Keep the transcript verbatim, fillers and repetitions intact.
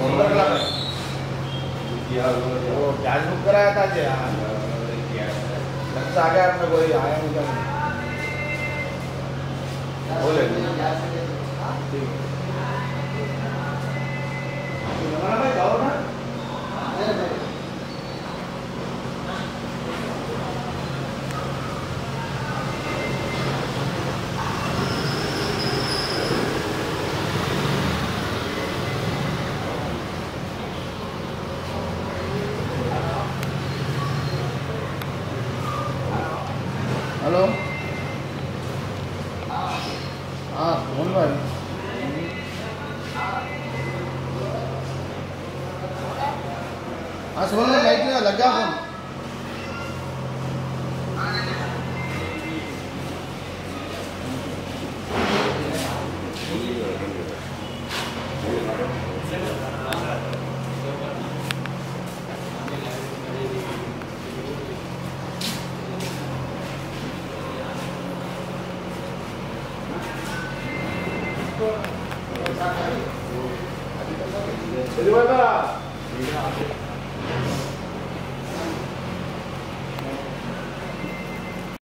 वो gas book कराया था जी। हाँ लगता आ गया आपने, कोई आया नहीं क्या बोले भाई जाओ ना। हेलो हाँ कौन भाई? हाँ सुन लाइट लग गया फोन। चलिए